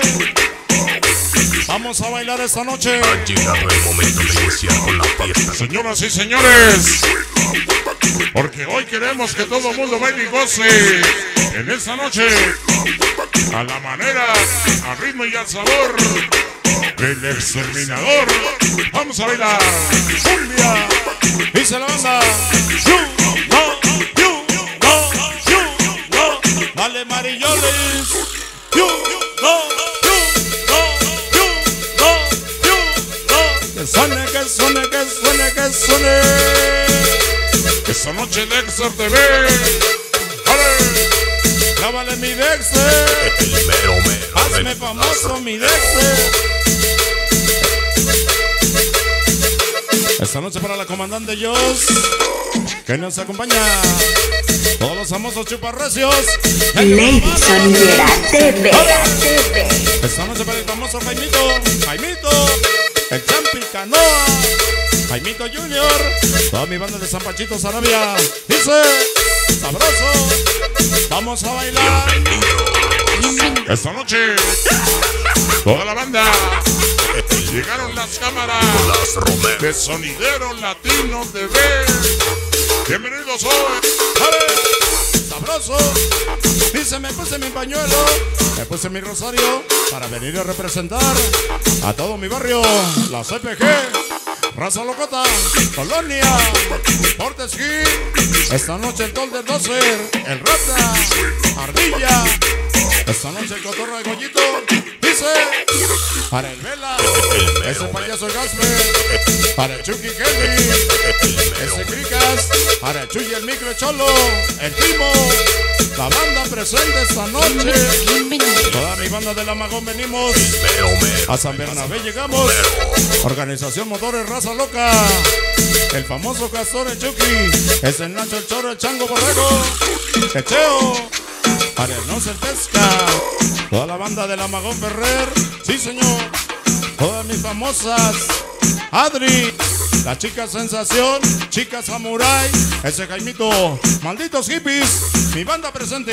Vamos a bailar esta noche. Ha llegado el momento de iniciar con la fiesta. Señoras y señores, porque hoy queremos que todo el mundo baile y goce en esta noche a la manera, al ritmo y al sabor del exterminador. Vamos a bailar cumbia. Dice la banda. Dale Marilloles. Que suene, que suene, que suene, que suene. Esta noche Dexter TV. ¡Ale! Grábale mi Dexter. El mero mero. Hazme famoso mi Dexter. Esta noche para la comandante Jos, que nos acompaña. Todos los famosos chuparrecios. Lady Sonidera TV. Esta noche para el famoso Jaimito. El Champi Canoa, Jaimito Junior, toda mi banda de San Pachito, Sarabia. Dice, sabroso, vamos a bailar. Esta noche, toda la banda, llegaron las cámaras de Sonidero Latino TV. Bienvenidos hoy. ¡Ale! Sabroso. Dice, me puse mi pañuelo, me puse mi rosario para venir a representar a todo mi barrio, la CPG, Raza Locota, Colonia, Portesquín. Esta noche el Tol del 12, el Rata, Ardilla. Esta noche el Cotorra de Goyito. Dice, para el Vela, ese payaso el Gasper, para el Chucky Kelly, ese Cricas, para el Chuy el Micro Cholo, el Primo. La banda presente esta noche. Toda mi banda de la Magón venimos. A San Bernabé llegamos. Organización Motores Raza Loca. El famoso Castor el Chucky. Es el Nacho el Choro el Chango Borrego. Quecheo. Arenos el Pesca. Toda la banda de la Magón Ferrer. Sí señor. Todas mis famosas. Adri. La chica sensación, chica samurai, ese Jaimito, malditos hippies, mi banda presente.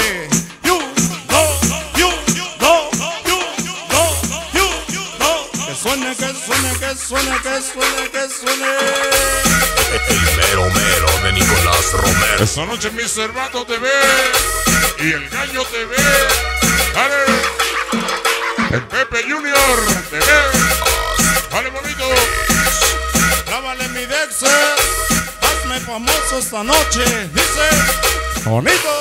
Que suene, que suene, que suene, que suene, que suene. El mero mero de Nicolás Romero. Esta noche Mr. Vato TV y el Gallo TV. ¡Vale! El Pepe Junior TV. ¡Vale, bonito! Grábale mi Dexter, hazme famoso esta noche. Dice, bonito,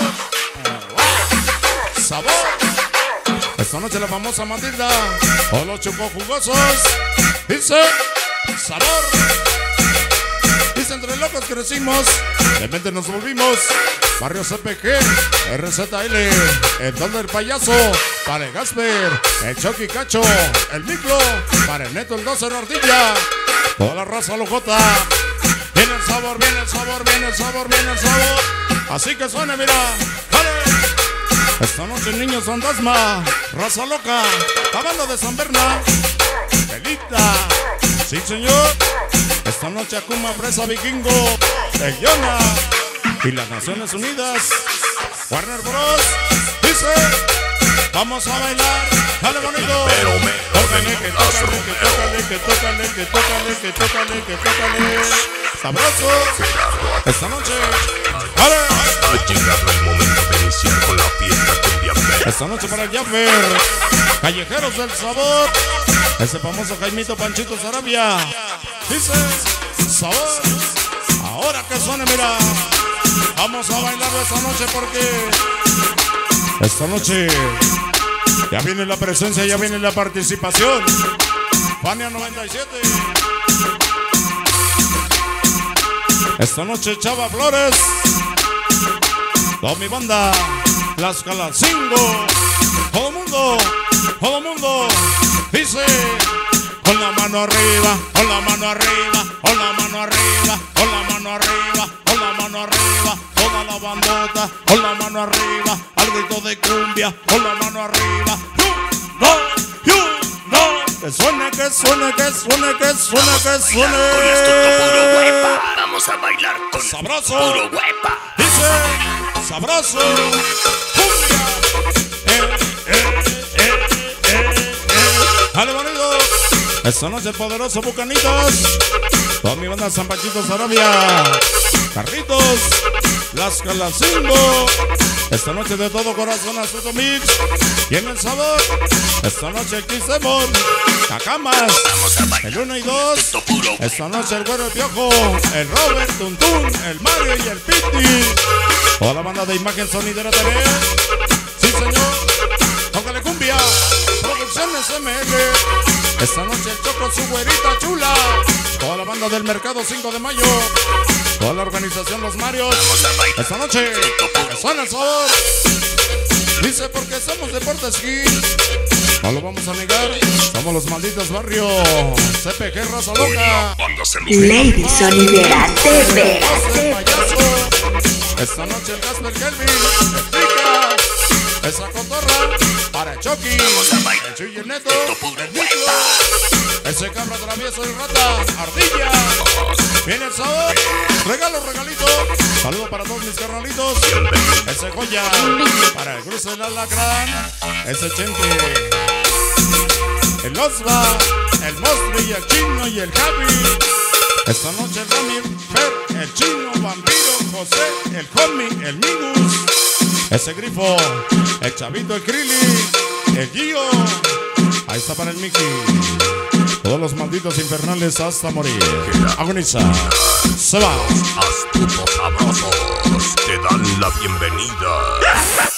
sabor. Esta noche la famosa Matilda, todos los chocos jugosos. Dice, sabor. Dice, entre locos crecimos, de repente nos volvimos. Barrio CPG, RZL, el Don del Payaso, para el Gasper, el Chucky Cacho, el Micro, para el Neto el 12 Ardilla. Toda la raza locota. Viene el sabor, viene el sabor, viene el sabor, viene el sabor. Así que suene, mira. ¡Vale! Esta noche niños fantasma, raza loca, la banda de San Berna, Delita. Sí señor. Esta noche Akuma Presa Vikingo, el Yona y las Naciones Unidas, Warner Bros. Dice, vamos a bailar. Dale bonito. Tócale, que tócale, que tócale, que tócale, que tócale, que tócale, que tócale. Sabroso. Esta noche. ¡Vale! Ha llegado el momento de iniciar con la fiesta cumbia. Esta noche para el Jaffer, Callejeros del Sabor, ese famoso Jaimito Panchito Sarabia. Dice, sabor. Ahora que suene, mira. Vamos a bailar esta noche porque esta noche ya viene la presencia, ya viene la participación. Fania 97. Esta noche Chava Flores. Toda mi banda, Las Calacingo. Todo mundo. Dice, con la mano arriba, con la mano arriba, con la mano arriba, con la mano arriba, con la mano arriba. Toda la bandota, con la mano arriba, al grito de cumbia, con la mano arriba. Que suene, que suene, que suene, que suene, que suene. Con esto puro huepa. Vamos a bailar con sabroso. Puro huepa. Dice, sabroso. Cumbia. Esta noche el poderoso Bucanitas. Toda mi banda San Panchito Sarabia. Carritos. Las Calacingo. Esta noche de todo corazón Astuto Mix. Y en el sabor. Esta noche el Kisemon. Cacamas. El 1 y 2. Esta noche el Güero, el Piojo. El Robert, Tuntún. El Mario y el Piti. Toda la banda de Imagen Sonidera TV. Sí, señor. Tócale cumbia. Producciones ML. Esta noche el Choco, su güerita chula. Toda la banda del Mercado 5 de Mayo. Toda la organización Los Marios. Esta noche suena el sabor. Dice porque somos Deportes Hits. No lo vamos a negar. Somos los malditos barrios. CPG Raza Loca. Lady Sonidera TV. Esta noche el Casper Kelvin. El Pica. Esa cotorra para el Chucky. El Chuy y el Neto. El Nico. Ese cabra travieso y rata. Ardilla. Viene el sabor. Regalito. Saludo para todos mis carnalitos. Ese Joya. Para el cruce del Alacrán. Ese Chente. El Osva. El Mostri y el Chino y el Javi. Esta noche el Rami, Fer, el Chino, Vampiro, José, el Homie, el Mingus. Ese Grifo, el Chavito, el Krili, el Gio. Ahí está para el Mickey. Todos los malditos infernales hasta morir. Agoniza. Se va. Astutos sabrosos te dan la bienvenida.